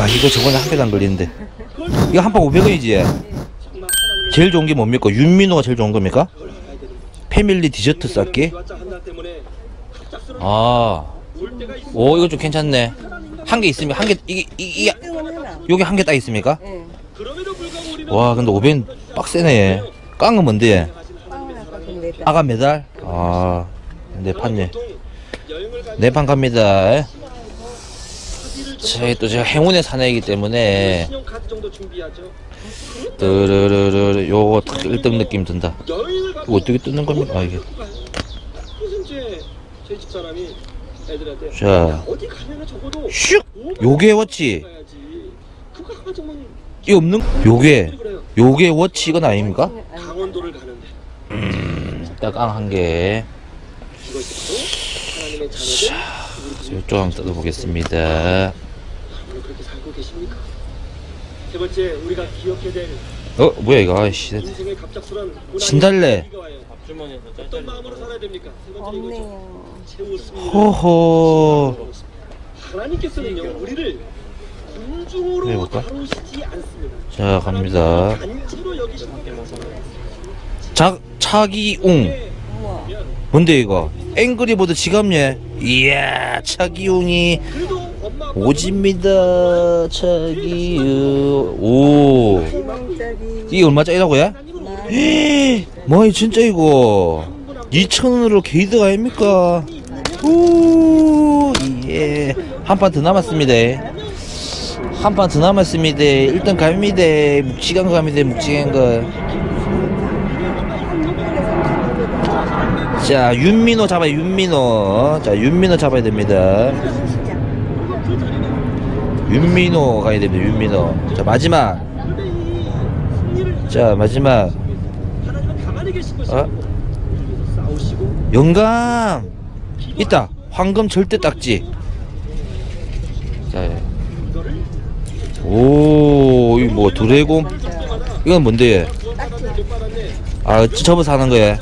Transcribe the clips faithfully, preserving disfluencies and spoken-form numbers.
와 이거 저번에 한 개도 안 걸리는데. 이거 한 판 오백 원이지? 제일 좋은 게 뭡니까? 윤민호가 제일 좋은 겁니까? 패밀리 디저트 쌓기? 아, 오 이거 좀 괜찮네. 한 개 있으면 한 개 이게 이게 요게 한 개 딱 있습니까? 와 근데 오백 원 빡세네. 깡은 뭔데? 아가 메달? 아, 내 판네. 내 판 갑니다. 자, 또 제가 행운의 사내이기 때문에 뜨르르르 요거 딱 일 등 느낌 든다. 이거 어떻게 뜯는 겁니까? 아 이게. 자, 슉! 요게 워치. 이 없는 요게 요게 워치 이건 아닙니까? 음, 딱 깡 한 개. 자, 이쪽 한번 뜯어보겠습니다. 세 번째 우리가 기억해야 될 어 뭐야 이거? 아이씨 진달래. 어떤 마음으로 살아야 됩니까? 세 번째 이거죠. 채웠습니다. 호호. 하나님께서는요 우리를 군중으로 해볼까? 다루시지 않습니다. 자 갑니다. 단체로 여기십니다. 자 차기웅. 뭔데 이거? 앵그리보드 지갑예. 이야 차기웅이 오집니다. 차기웅. 오 이게 얼마짜리라고요? 뭐 진짜 이거 이천 원으로 게이드 아닙니까? 오 예. 한 판 더 남았습니다. 한 판 더 남았습니다. 일단 갑니다. 묵직한 거 갑니다. 묵직한 거. 자 윤민호 잡아요. 윤민호. 자 윤민호 잡아야 됩니다. 윤민호 가야 됩니다. 윤민호. 자 마지막. 자 마지막. 어? 영감 있다. 황금 절대 딱지. 자, 오, 이 뭐 드래곤? 이건 뭔데? 아, 접어서 하는 거야.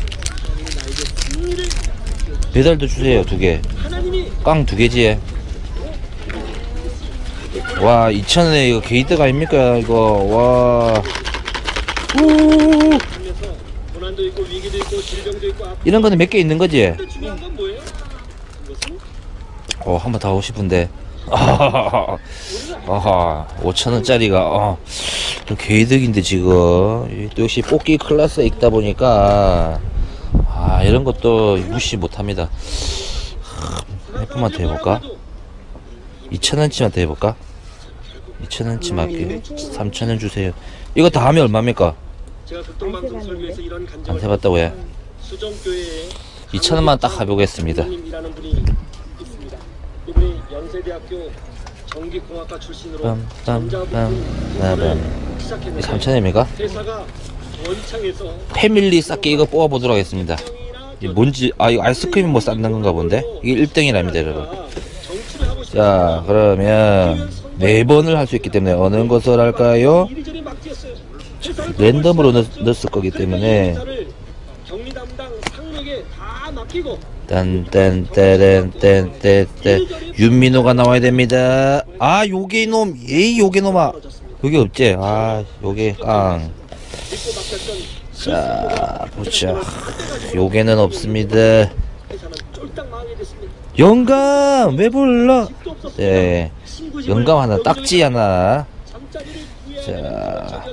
배달도 주세요. 두 개. 깡 두 개지. 와, 이천 원에 이거 게이트가 아닙니까? 이거 와. 오. 이런 거는 몇 개 있는 거지? 어, 한 번 더 하고 싶은데. 아하, 오천 원짜리가, 어, 좀 개이득인데, 지금. 또 역시 뽑기 클래스에 있다 보니까, 아, 이런 것도 무시 못 합니다. 몇 번만 더 해볼까? 이천 원치만 더 해볼까? 이천 원치 맞게. 삼천 원 주세요. 이거 다 하면 얼마입니까? 안 해봤다고 해. 이천 원만 딱 해보겠습니다. 이분이 연세대학교 전기공학과 출신으로 삼천 원입니까? 패밀리 쌓기 이거 뽑아보도록 하겠습니다. 이게 뭔지, 아 이거 아이스크림 뭐 쌓는 건가 본데? 이게 일 등이랍니다 여러분. 자 그러면 네 번을 할 수 있기 때문에 어느 것을 할까요? 랜덤으로 넣, 넣었을 거기 때문에 딴딴따란딴딴딴 윤민호가 나와야 됩니다. 아 요게 놈 에이 요게 놈아 요게 없지. 아 요게 깡. 자 보자. 요게는 없습니다. 영감 왜 불러? 네 영감 하나 딱지 하나. 자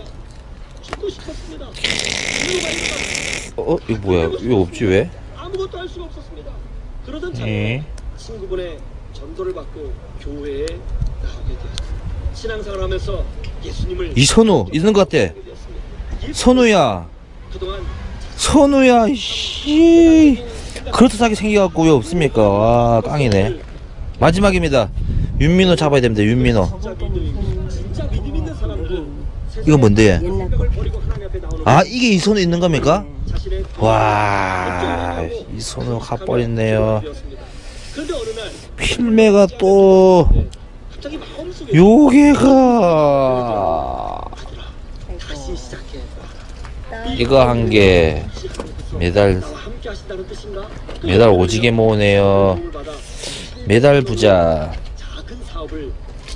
어? 이거 뭐야? 이거 없지 왜? 아무것도 할 수가 없었습니다. 그러던 네. 차에 친구분의 전도를 받고 교회에 나오게 되었습니다. 신앙생활을 하면서 예수님을 이선우 있는 것 같아. 선우야 그동안 선우야 씨 그렇듯하게 생겨갖고 왜 없습니까? 와 깡이네. 마지막입니다. 윤민호 잡아야 됩니다. 윤민호. 진짜 믿음 있는 사람들 이거 뭔데? 버리고 하나님 앞에 나오는 아 이게 이선우 있는 겁니까? 자신의 와 이선우 가버렸네요. 그런데 어느 날 필매가 또 갑자기 마음속에 요게가 다시 시작해. 이거 한 개 메달 나와 함께 하신다는 뜻인가? 메달 오지게 모으네요. 메달 부자. 작은 사업을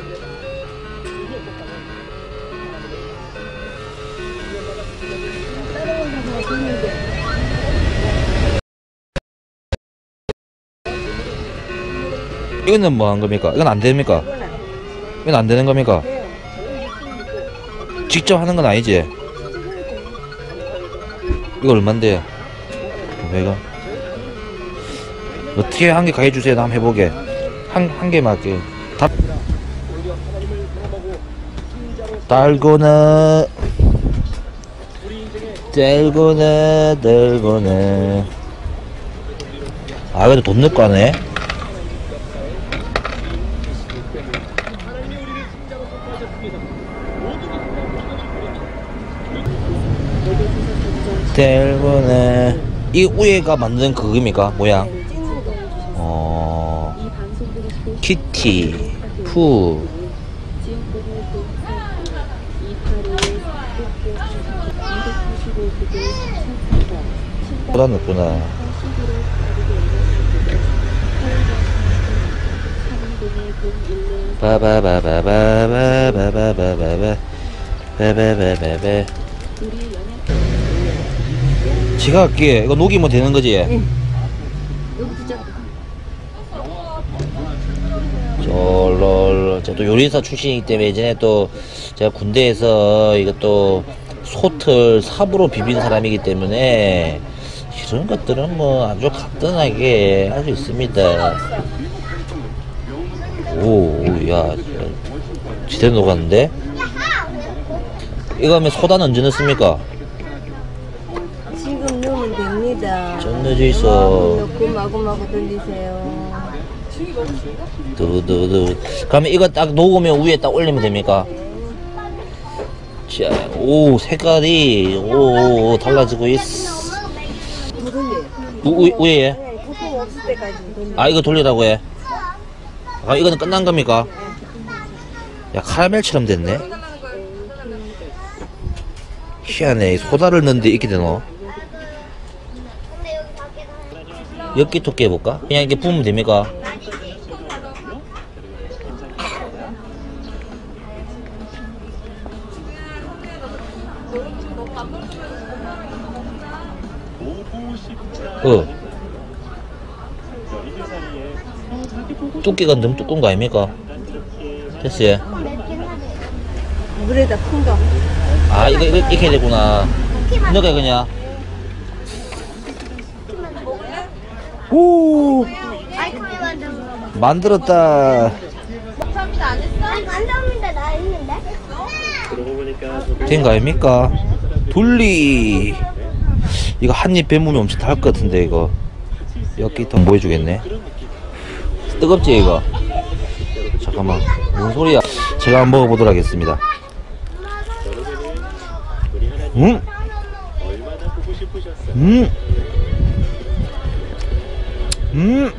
이거는 뭐 한 겁니까? 이건 안 됩니까? 이건 안 되는 겁니까? 직접 하는 건 아니지? 이거 얼만데? 왜가? 어떻게 한 개 가해주세요. 나 한번 해보게. 한, 한 개만 할게. 다, 달고나, 달고나, 달고나. 아, 그래도 돈 넣고 하네? 달고나. 이 위에가 만든 그겁니까? 모양? 어, 키티, 푸. 보다 넣구나. 바바바바바바바바바바바바바바바바. 지가 할게. 이거 녹이면 되는 거지? 응. 여기 진짜 쫄롤. 제가 또 요리사 출신이기 때문에 예전에 또 제가 군대에서 이것도 솥을 삽으로 비빈 사람이기 때문에 이런 것들은 뭐 아주 간단하게 할 수 있습니다. 오, 야, 제대로 녹았는데? 이거 하면 소다는 언제 넣습니까? 지금 넣으면 됩니다. 전 넣어져 있어. 넣고 마구마구 돌리세요. 두두두. 그러면 이거 딱 녹으면 위에 딱 올리면 됩니까? 자, 오, 색깔이, 오, 달라지고 있어. 더 돌려요. 우, 우, 위에? 네, 거품 없을 때까지 돌려요. 아, 이거 돌리라고 해. 아, 이거는 끝난 겁니까? 야, 카라멜처럼 됐네? 희한해. 소다를 넣는데 이렇게 되노? 엽기 토끼 해볼까? 그냥 이렇게 부으면 됩니까? 어. 두께가 너무 두꺼운 거 아닙니까? 됐어요. 물에다 푼 거. 아, 이거, 이거, 이렇게 해야 되구나. 넣어가, 그냥. 오! 만들었다. 감사합니다. 안 했어? 아니, 감사합니다. 나 했는데. 된 거 아닙니까? 둘리. 이거 한입 뱉으면 엄청 달 것 같은데, 이거. 여기 더 보여주겠네. 뜨겁지, 이거? 잠깐만. 뭔 소리야? 제가 한번 먹어보도록 하겠습니다. 음! 음! 음!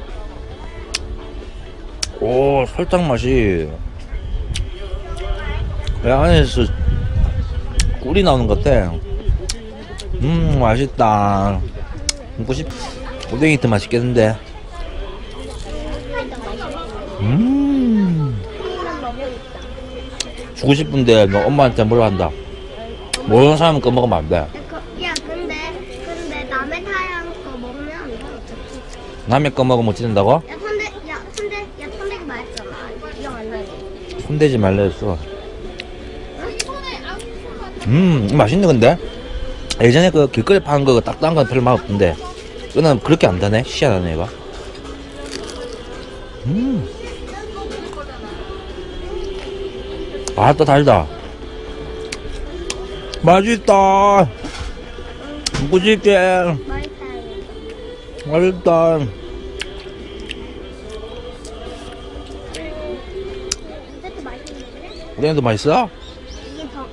오, 설탕 맛이. 왜 안에서 꿀이 나오는 것 같아. 음, 맛있다. 먹고 싶, 오뎅이 더 맛있겠는데. 음. 주고 싶은데 너 엄마한테 뭐라 한다. 모르는 사람은 거 먹으면 안 돼. 야, 근데, 근데 남의 타양 거 먹으면 안 돼. 남의 거 먹으면 어찌 된다고? 야, 손대, 야, 손대, 야, 손대지 말했잖아. 이형 안 나지. 손대지 말라 했어. 음, 맛있네. 근데 예전에 그 길거리 파는 거 딱딱한 건 별로 맛없던데 이거는 그렇게 안 다네. 희한하네 얘가. 음. 아따 달다. 맛있다. 무지개 맛있어요. 맛있다. 이것도 맛있는데? 우리한테 맛있어? 이게 더.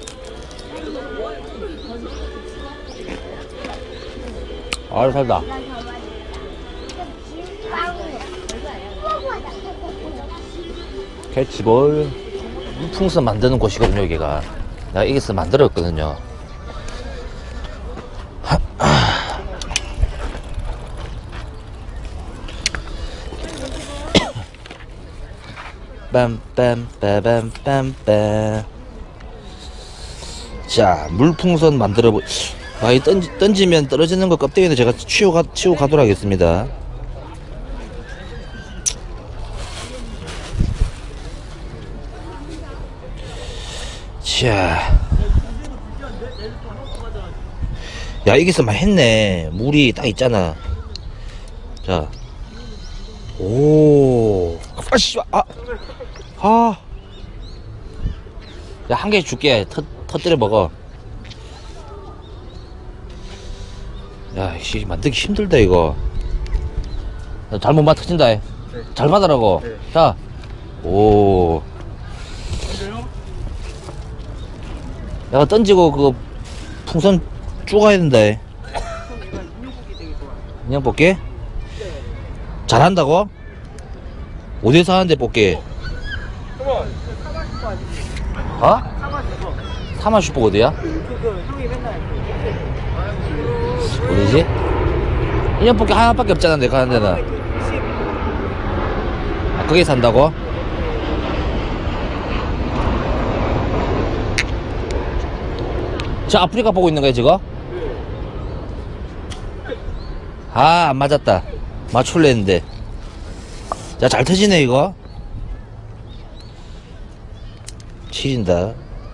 아 달다. 나 더 맛있어. 빵이야. 캐치볼 물풍선 만드는 곳이거든요. 여기가 내가 여기서 만들었거든요. 빰빰빠밤빰빰. 자, 물풍선 만들어 보. 아, 이 던지, 던지면 떨어지는 거 껍데기는 제가 치워 가, 치워 가도록 하겠습니다. 자, 야, 이게서 막 했네. 물이 딱 있잖아. 자, 오, 아씨, 아, 아, 야, 한 개 줄게. 터, 터뜨려 먹어. 야, 씨, 만들기 힘들다, 이거. 야, 잘못 맞춰진다. 네. 잘 받으라고. 네. 자, 오. 내가 던지고 그 풍선 쭉 가야 된다. 인형 뽑기? 잘한다고? 어디서 하는데 뽑기? 어? 사마 슈퍼 어디야? 어디지? 인형 뽑기 하나밖에 없잖아 내가 하는 데는. 아, 거기 산다고? 저 아프리카 보고 있는 거야 지금? 아, 안 맞았다. 맞출래 했는데. 야, 잘 터지네 이거. 치진다.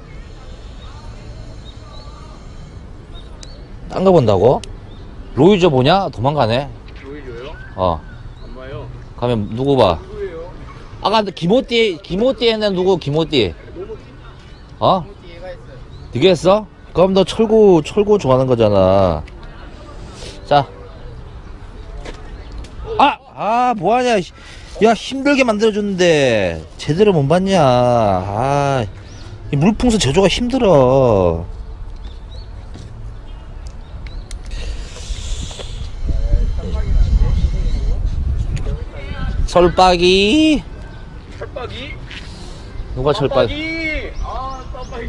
딴 거 본다고? 로이저 보냐? 도망가네. 로이조요? 어. 안 봐요. 가면 누구 봐? 누구예요? 아까 김호띠, 김호띠에는 누구? 김호띠. 어? 네가 했어? 그럼 너 철구, 철구 좋아하는 거잖아. 자. 아! 아, 뭐하냐. 야, 힘들게 만들어줬는데. 제대로 못 봤냐. 아, 이 물풍선 제조가 힘들어. 철박이. 철박이? 누가 철박이? 철박이! 아, 철박이.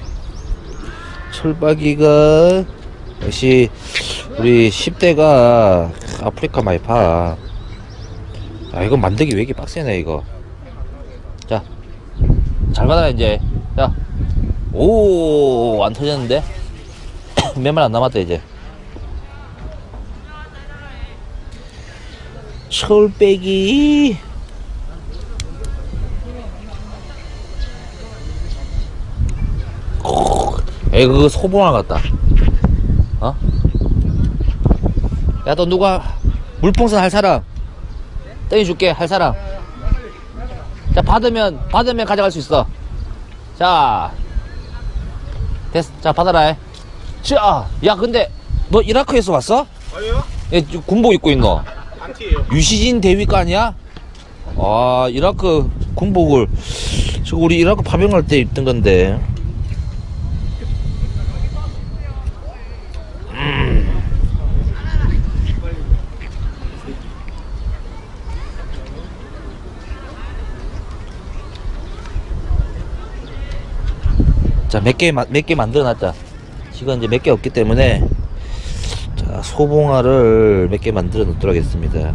철박이가 역시 우리 십 대가 아프리카 많이 봐. 아, 이거 만들기 왜 이렇게 빡세네 이거. 자, 잘 받아라 이제. 자, 오, 안 터졌는데? 몇 말 안 남았다 이제. 철빼기. 에이, 그거 소봉알 같다. 어? 야, 너 누가 물풍선 할 사람? 떼줄게, 할 사람. 자, 받으면, 받으면 가져갈 수 있어. 자, 됐어. 자, 받아라. 자, 야, 근데, 너 이라크에서 왔어? 아니요? 예, 군복 입고 있노? 안티예요. 유시진 대위가 아니야? 아, 이라크 군복을, 저거 우리 이라크 파병할 때 입던 건데. 자, 몇 개, 몇 개 만들어 놨자. 지금 이제 몇 개 없기 때문에, 자, 소봉알을 몇 개 만들어 놓도록 하겠습니다.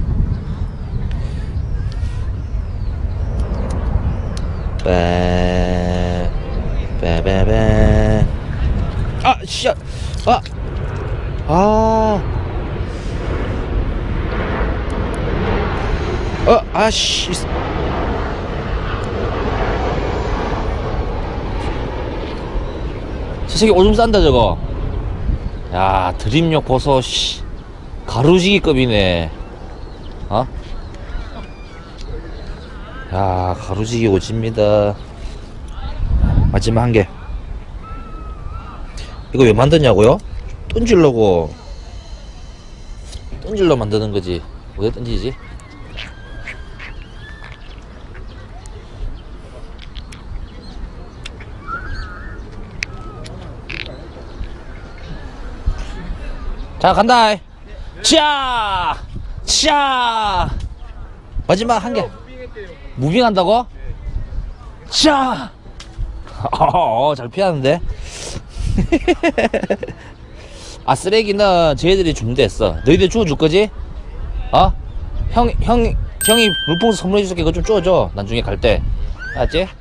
빠, 빠바바. 아, 씨야! 아! 아! 어, 아씨. 저 새끼 오줌 싼다 저거. 야, 드립력 보소. 씨, 가루지기급이네. 어? 야, 가루지기 오집니다. 마지막 한 개. 이거 왜 만드냐고요? 던지려고. 던질러 만드는 거지. 어디 던지지? 자, 간다. 자, 자. 마지막 한 개. 무빙 한다고? 자. 어, 잘 피하는데. 아, 쓰레기는 저희들이 준비했어. 너희들 주워줄 거지? 어? 형, 형, 형이 물풍선 선물해 줄게. 그거 좀 주워줘. 나중에 갈 때. 알았지?